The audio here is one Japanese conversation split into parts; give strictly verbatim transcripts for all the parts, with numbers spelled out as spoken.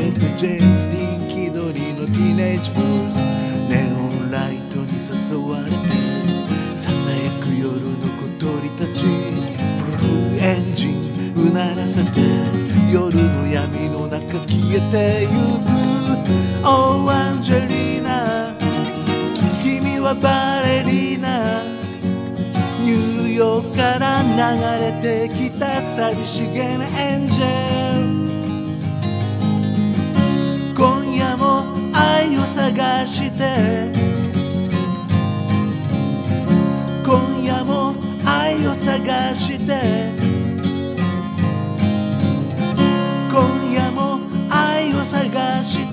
てて、ジェームスディーン気取りのティーンエイジブルース、ネオンライトに誘われて、ささやく夜の小鳥たち、ブルーエンジンうならせて、夜の闇の中消えてゆく。 Oh アンジェリーナ、君はバレリーナ、ニューヨークから流れてきた寂しげなエンジェル。今夜も愛を探して、今夜も愛を探して、今夜も愛を探して、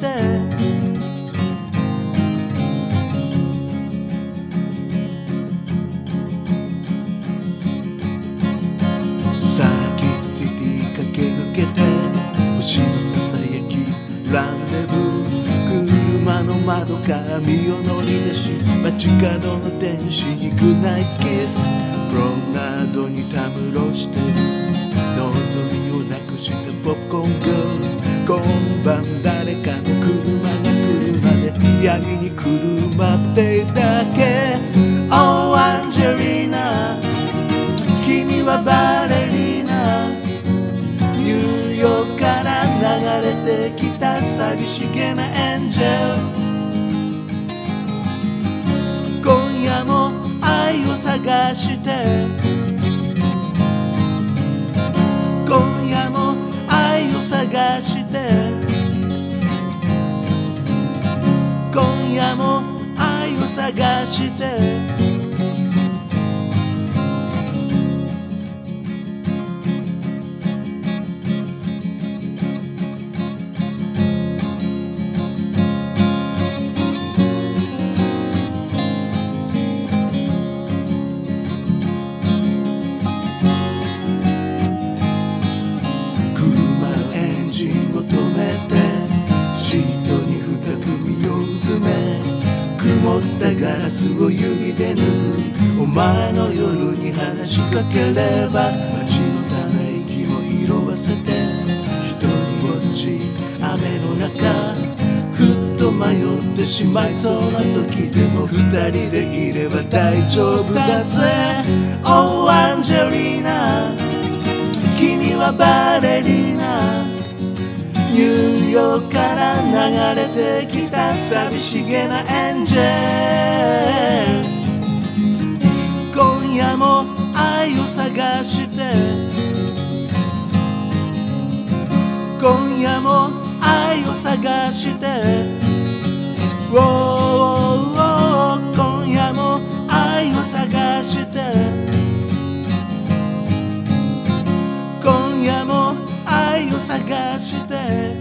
サーキットシティ駆け抜けて、星のささやきランデブー、車の窓から身をのりだし、街角の天使にグッドナイトキス、プロムナードにたむろしてる、望みをなくしたポップコンが、今晩誰かの車が来るまで闇にくるまっているだけ。 Oh アンジェリーナ、君はバレリーナ、ニューヨークから流れてきた寂しげなエンジェル。今夜も愛を探して、今夜も愛を探して、今夜も愛を探して、エンジンを止めて、シートに深く身をうずめ、曇ったガラスを指で拭うお前の夜に話しかければ、街のため息も色あせて、一人ぼっち雨の中、ふっと迷ってしまいそうな時でも二人でいれば大丈夫だぜ。 Oh アンジェリーナ、君はバレリーナ、ニューヨークから流れてきた寂しげなエンジェル。今夜も愛を探して、今夜も愛を探して、おーおーおー、今夜も愛を探して、今夜も愛を探して。